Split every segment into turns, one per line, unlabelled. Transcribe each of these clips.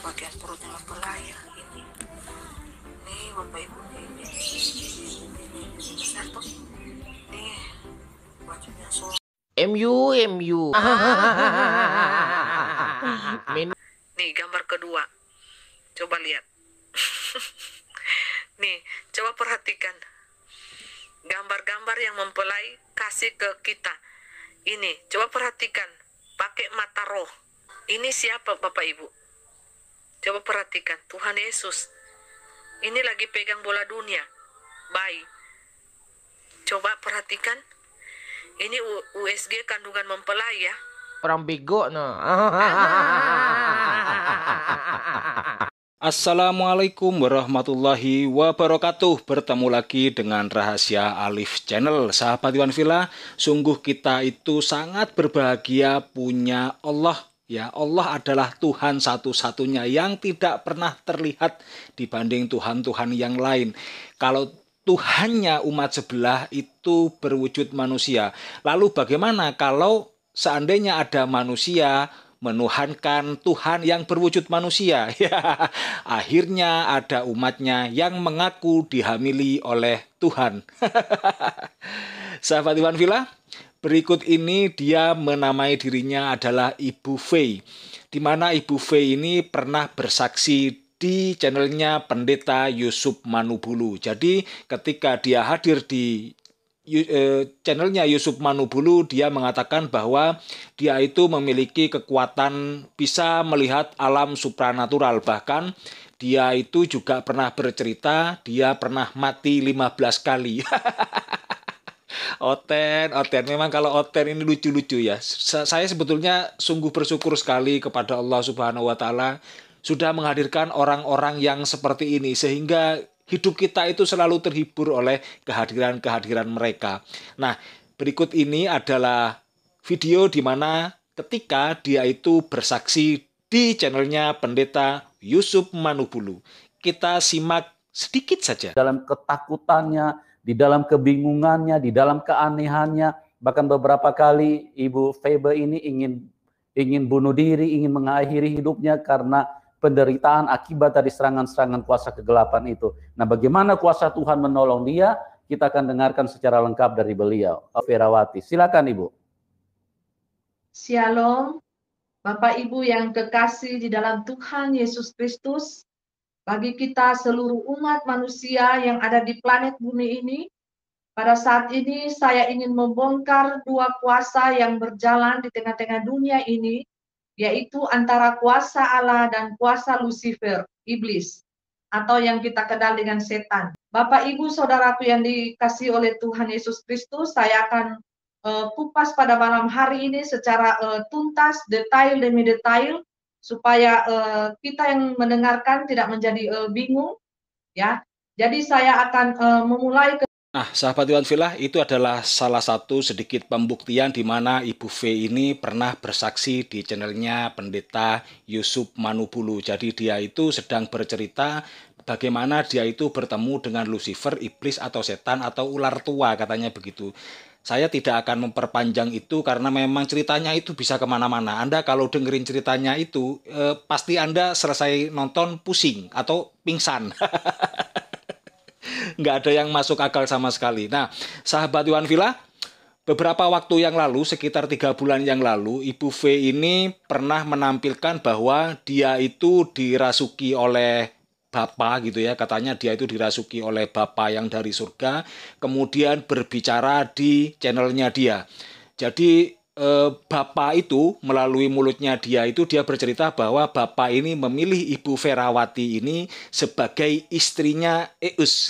bagian perutnya mempelai ya. Ini nih Bapak Ibu nih, ini besar tuh nih bajunya
MU
nih gambar kedua, coba lihat. Nih coba perhatikan gambar-gambar yang mempelai kasih ke kita. Ini coba perhatikan pakai mata roh. Ini siapa Bapak Ibu? Coba perhatikan, Tuhan Yesus. Ini lagi pegang bola dunia, bayi. Coba perhatikan, ini USG kandungan mempelai ya.
orang bego no.
Assalamualaikum warahmatullahi wabarakatuh. Bertemu lagi dengan Rahasia Alif Channel. Sahabat Iwan Villa, sungguh kita itu sangat berbahagia punya Allah. Ya, Allah adalah Tuhan satu-satunya yang tidak pernah terlihat dibanding Tuhan-Tuhan yang lain. Kalau Tuhannya umat sebelah itu berwujud manusia. Lalu bagaimana kalau seandainya ada manusia menuhankan Tuhan yang berwujud manusia? Ya, akhirnya ada umatnya yang mengaku dihamili oleh Tuhan. Sahabat Iwan Villa, berikut ini dia menamai dirinya adalah Ibu Fei, di mana Ibu Fei ini pernah bersaksi di channelnya Pendeta Yusuf Manubulu. Jadi ketika dia hadir di channelnya Yusuf Manubulu, dia mengatakan bahwa dia itu memiliki kekuatan bisa melihat alam supranatural. Bahkan dia itu juga pernah bercerita dia pernah mati 15 kali. Oten. Memang kalau Oten ini lucu-lucu ya. Saya sebetulnya sungguh bersyukur sekali kepada Allah Subhanahu wa Ta'ala sudah menghadirkan orang-orang yang seperti ini, sehingga hidup kita itu selalu terhibur oleh kehadiran-kehadiran mereka. Nah, berikut ini adalah video di mana ketika dia itu bersaksi di channelnya Pendeta Yusuf Manubulu. Kita simak sedikit saja.
Dalam ketakutannya, di dalam kebingungannya, di dalam keanehannya, bahkan beberapa kali Ibu Febe ini ingin bunuh diri, ingin mengakhiri hidupnya karena penderitaan akibat dari serangan-serangan kuasa kegelapan itu. Nah, bagaimana kuasa Tuhan menolong dia? Kita akan dengarkan secara lengkap dari beliau. Ferawati, silakan Ibu.
Shalom, Bapak Ibu yang kekasih di dalam Tuhan Yesus Kristus. Bagi kita seluruh umat manusia yang ada di planet bumi ini, pada saat ini saya ingin membongkar dua kuasa yang berjalan di tengah-tengah dunia ini, yaitu antara kuasa Allah dan kuasa Lucifer, iblis, atau yang kita kenal dengan setan. Bapak, Ibu, Saudaraku yang dikasihi oleh Tuhan Yesus Kristus, saya akan kupas pada malam hari ini secara tuntas, detail demi detail, supaya kita yang mendengarkan tidak menjadi bingung, ya. Jadi saya akan memulai.
Nah, sahabat Iwan Villa, itu adalah salah satu sedikit pembuktian di mana Ibu Fei ini pernah bersaksi di channelnya Pendeta Yusuf Manubulu. Jadi dia itu sedang bercerita bagaimana dia itu bertemu dengan Lucifer, iblis atau setan atau ular tua, katanya begitu. Saya tidak akan memperpanjang itu karena memang ceritanya itu bisa kemana-mana. Anda kalau dengerin ceritanya itu, pasti Anda selesai nonton pusing atau pingsan. Nggak ada yang masuk akal sama sekali. Nah, sahabat Iwan Villa, beberapa waktu yang lalu, sekitar 3 bulan yang lalu, Ibu Fei ini pernah menampilkan bahwa dia itu dirasuki oleh Bapa gitu ya. Katanya dia itu dirasuki oleh Bapa yang dari surga, kemudian berbicara di channelnya dia. Jadi Bapa itu melalui mulutnya dia bercerita bahwa Bapa ini memilih Ibu Ferawati ini sebagai istrinya Eus.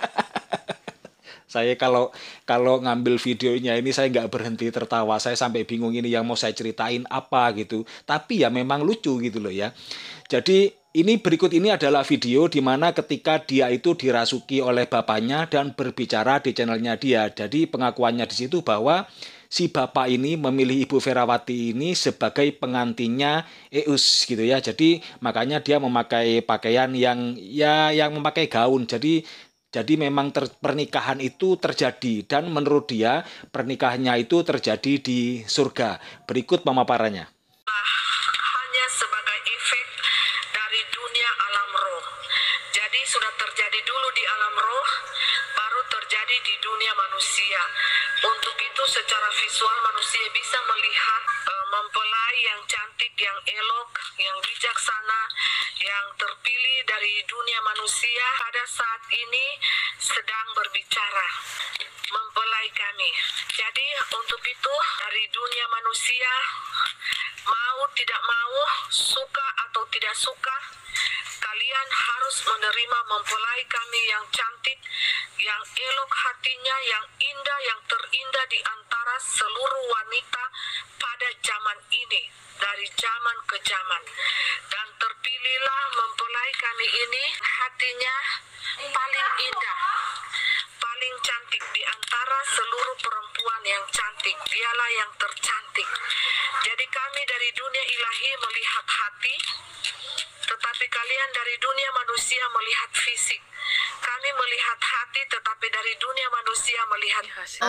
Saya kalau ngambil videonya ini saya nggak berhenti tertawa. Saya sampai bingung ini yang mau saya ceritain apa gitu. Tapi ya memang lucu gitu loh ya. Jadi ini berikut ini adalah video di mana ketika dia itu dirasuki oleh bapaknya dan berbicara di channelnya dia. Jadi pengakuannya di situ bahwa si bapak ini memilih Ibu Ferawati ini sebagai pengantinnya Eus gitu ya. Jadi makanya dia memakai pakaian yang memakai gaun. Jadi memang pernikahan itu terjadi dan menurut dia pernikahannya itu terjadi di surga. Berikut pemaparannya.
Hanya sebagai efek dari dunia alam roh. Jadi sudah terjadi dulu di alam roh, baru terjadi di dunia manusia. Untuk itu secara visual manusia bisa melihat mempelai yang cantik, yang elok, yang bijaksana, yang terpilih dari dunia manusia pada saat ini sedang berbicara, mempelai kami. Jadi untuk itu dari dunia manusia, mau tidak mau, suka atau tidak suka, kalian harus menerima mempelai kami yang cantik, yang elok hatinya, yang indah, yang terindah di antara seluruh wanita pada zaman ini, dari zaman ke zaman. Dan terpilihlah mempelai kami ini, hatinya paling indah, paling cantik di antara seluruh perempuan yang cantik. Dialah yang tercantik. Jadi kami dari dunia ilahi melihat hati, tetapi kalian dari dunia manusia melihat fisik. Kami melihat hati, tetapi dari dunia manusia melihat hasil.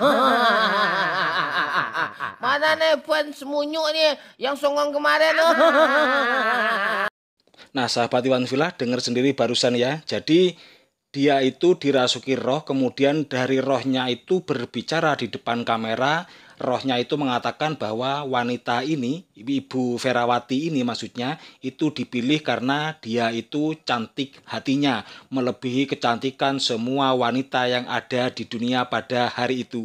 Mana nih puan semunyuk nih yang songong kemarin?
Nah, sahabat Iwan Villa, dengar sendiri barusan ya. Jadi dia itu dirasuki roh, kemudian dari rohnya itu berbicara di depan kamera. Rohnya itu mengatakan bahwa wanita ini, Ibu Ferawati ini maksudnya, itu dipilih karena dia itu cantik hatinya, melebihi kecantikan semua wanita yang ada di dunia pada hari itu.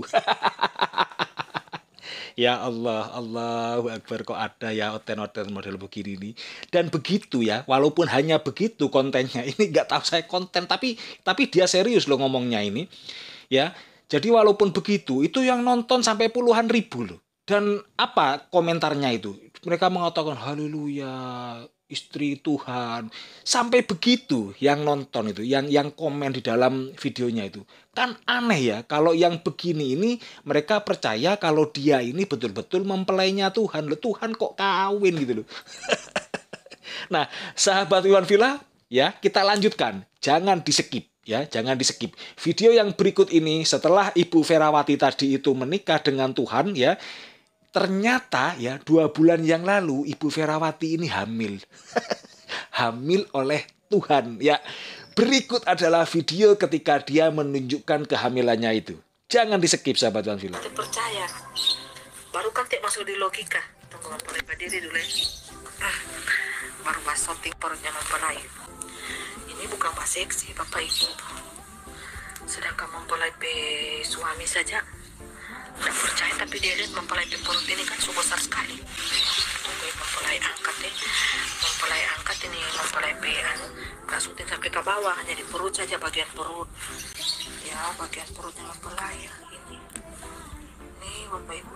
Ya Allah, Allahu Akbar, kok ada ya oten-oten model begini nih. Dan begitu ya, walaupun hanya begitu kontennya, ini nggak tahu saya konten, tapi dia serius loh ngomongnya ini. Ya, jadi walaupun begitu, itu yang nonton sampai puluhan ribu loh. Dan apa komentarnya itu? Mereka mengatakan haleluya, istri Tuhan. Sampai begitu yang nonton itu, yang komen di dalam videonya itu. Kan aneh ya, kalau yang begini ini mereka percaya kalau dia ini betul-betul mempelainya Tuhan. Loh, Tuhan kok kawin gitu loh. Nah, sahabat Iwan Villa, ya, kita lanjutkan. Jangan di-skip. Ya, jangan di-skip. Video yang berikut ini setelah Ibu Ferawati tadi itu menikah dengan Tuhan, ya, ternyata ya 2 bulan yang lalu Ibu Ferawati ini hamil. Hamil oleh Tuhan, ya. Berikut adalah video ketika dia menunjukkan kehamilannya itu. Jangan di-skip, sahabat Iwan Villa.
Percaya. Baru kan masuk di logika. Tunggu mempelai diri dulu ya. Baru bahas something perutnya mempelai. Ini bukan bahas seksi, Bapak Ibu. Sedangkan mempelai suami saja tidak percaya, tapi dia lihat mempelai perut ini kan besar sekali. Oke, mempelai angkat nih, mempelai angkat ini, mempelai nggak syuting sampai ke bawah, hanya di perut saja, bagian perut. Ya, bagian perutnya mempelai ya, ini. Nih, Bapak Ibu,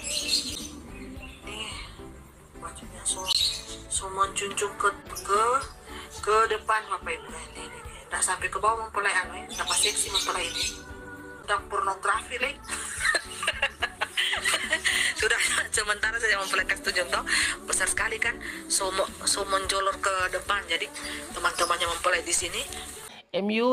nih bajunya so menjunjung ke depan, Bapak Ibu. Ini. Nggak sampai ke bawah mempelai anu, nggak seksi mempelai ini. Udah pornografi leh. Sudah sementara saja mempelai ke-7 toh besar sekali kan, so menjolor ke depan. Jadi teman-temannya mempelai di sini.
MU.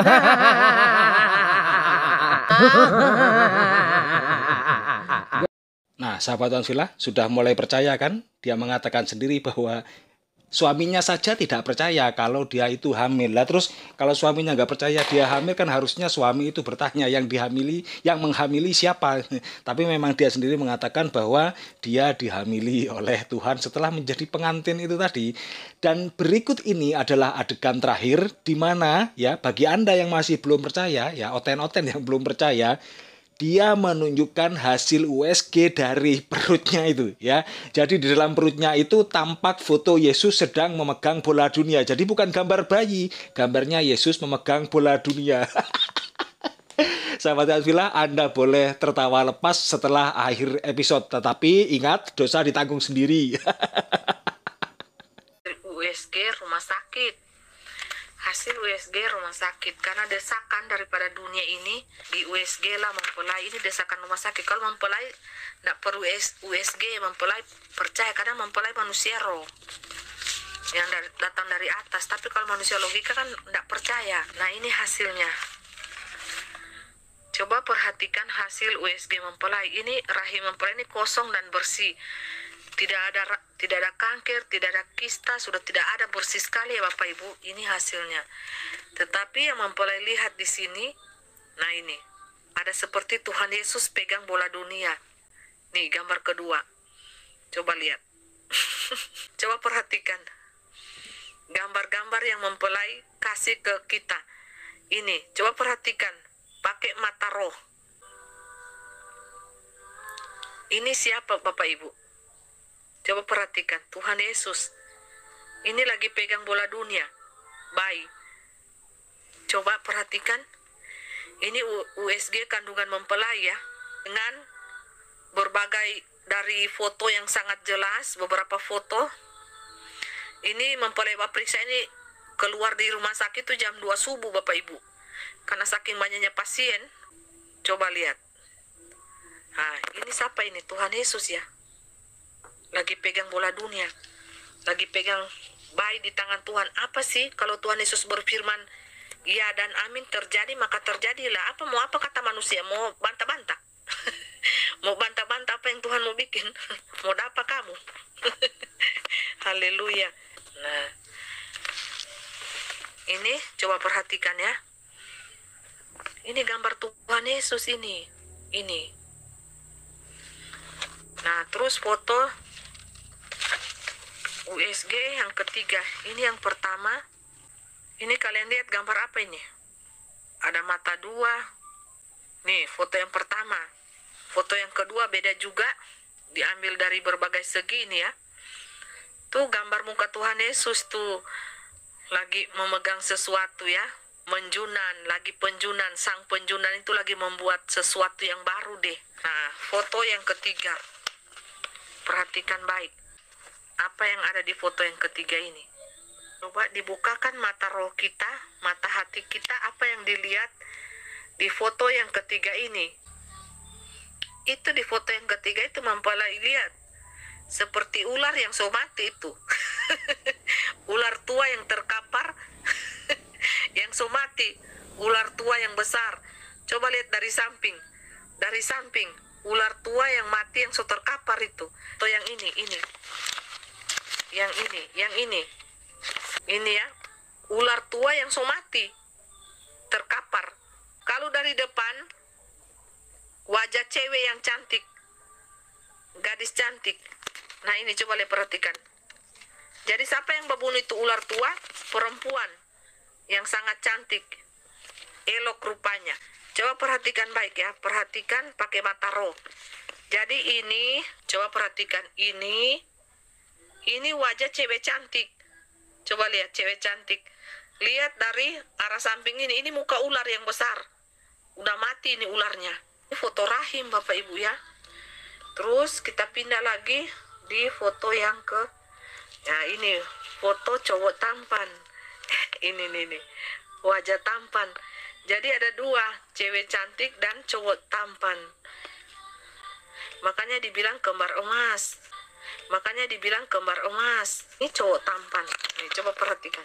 Nah, sahabat Iwan Villa sudah mulai percaya kan? Dia mengatakan sendiri bahwa suaminya saja tidak percaya kalau dia itu hamil. Lah terus kalau suaminya nggak percaya dia hamil, kan harusnya suami itu bertanya yang menghamili siapa. Tapi memang dia sendiri mengatakan bahwa dia dihamili oleh Tuhan setelah menjadi pengantin itu tadi. Dan berikut ini adalah adegan terakhir di mana ya bagi Anda yang masih belum percaya, ya oten-oten yang belum percaya, dia menunjukkan hasil USG dari perutnya itu ya. Jadi di dalam perutnya itu tampak foto Yesus sedang memegang bola dunia. Jadi bukan gambar bayi, gambarnya Yesus memegang bola dunia. Sahabat Iwan Villa, Anda boleh tertawa lepas setelah akhir episode, tetapi ingat dosa ditanggung sendiri.
USG rumah sakit. Hasil USG rumah sakit, karena desakan daripada dunia ini di USG lah mempelai, ini desakan rumah sakit. Kalau mempelai tidak perlu USG, mempelai percaya, karena mempelai manusia roh yang datang dari atas. Tapi kalau manusia logika kan tidak percaya. Nah, ini hasilnya. Coba perhatikan hasil USG mempelai. Ini rahim mempelai ini kosong dan bersih, tidak ada Tidak ada kanker, tidak ada kista, sudah tidak ada, bersih sekali ya Bapak Ibu. Ini hasilnya. Tetapi yang mempelai lihat di sini, nah ini, ada seperti Tuhan Yesus pegang bola dunia. Nih gambar kedua. Coba lihat. Coba perhatikan. Gambar-gambar yang mempelai kasih ke kita. Ini, coba perhatikan. Pakai mata roh. Ini siapa Bapak Ibu? Coba perhatikan, Tuhan Yesus. Ini lagi pegang bola dunia. Bayi. Coba perhatikan. Ini USG kandungan mempelai ya. Dengan berbagai dari foto yang sangat jelas, beberapa foto. Ini mempelai Bapriksa ini keluar di rumah sakit itu jam 2 subuh Bapak Ibu. Karena saking banyaknya pasien. Coba lihat. Nah, ini siapa ini? Tuhan Yesus ya. Lagi pegang bola dunia. Lagi pegang bayi di tangan Tuhan. Apa sih kalau Tuhan Yesus berfirman, ya dan amin terjadi, maka terjadilah. Mau apa kata manusia? Mau bantah-bantah? Mau bantah-bantah apa yang Tuhan mau bikin? Mau apa kamu? Haleluya. Nah, ini coba perhatikan ya. Ini gambar Tuhan Yesus ini. Ini. Nah, terus foto USG yang ketiga. Ini yang pertama. Ini kalian lihat gambar apa ini? Ada mata dua. Nih, foto yang pertama. Foto yang kedua beda juga. Diambil dari berbagai segi ini ya. Tuh gambar muka Tuhan Yesus tuh. Lagi memegang sesuatu ya. Menjunan, lagi penjunan. Sang penjunan itu lagi membuat sesuatu yang baru deh. Nah, foto yang ketiga. Perhatikan baik. Apa yang ada di foto yang ketiga ini? Coba dibukakan mata roh kita, mata hati kita, apa yang dilihat di foto yang ketiga ini. Itu di foto yang ketiga itu mempelai lihat. Seperti ular yang somati itu. Ular tua yang terkapar. Yang somati. Ular tua yang besar. Coba lihat dari samping. Dari samping. Ular tua yang mati yang so terkapar itu. Atau yang ini. Yang ini. Ini ya. Ular tua yang so mati. Terkapar. Kalau dari depan, wajah cewek yang cantik. Gadis cantik. Nah ini coba lihat perhatikan. Jadi siapa yang membunuh itu ular tua? Perempuan. Yang sangat cantik. Elok rupanya. Coba perhatikan baik ya. Perhatikan pakai mata roh. Jadi ini, coba perhatikan. Ini wajah cewek cantik. Coba lihat cewek cantik. Lihat dari arah samping ini. Ini muka ular yang besar. Udah mati ini ularnya. Ini foto rahim Bapak Ibu ya. Terus kita pindah lagi di foto yang ke. Nah ini foto cowok tampan. Ini nih. Wajah tampan. Jadi ada dua. Cewek cantik dan cowok tampan. Makanya dibilang kembar emas. Ini cowok tampan. Nih, coba perhatikan.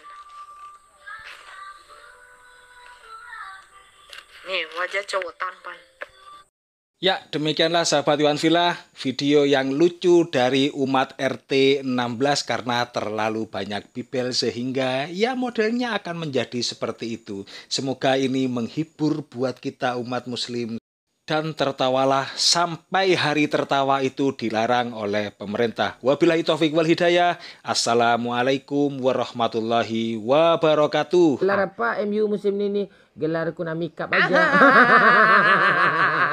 Nih, wajah cowok tampan.
Ya, demikianlah sahabat Iwan Villa, video yang lucu dari umat RT 16 karena terlalu banyak bibel sehingga ya modelnya akan menjadi seperti itu. Semoga ini menghibur buat kita umat muslim. Dan tertawalah sampai hari tertawa itu dilarang oleh pemerintah. Wabillahi taufiq wal hidayah. Assalamualaikum warahmatullahi wabarakatuh.
Gelar apa MU musim ini? Gelar Konami Cup aja.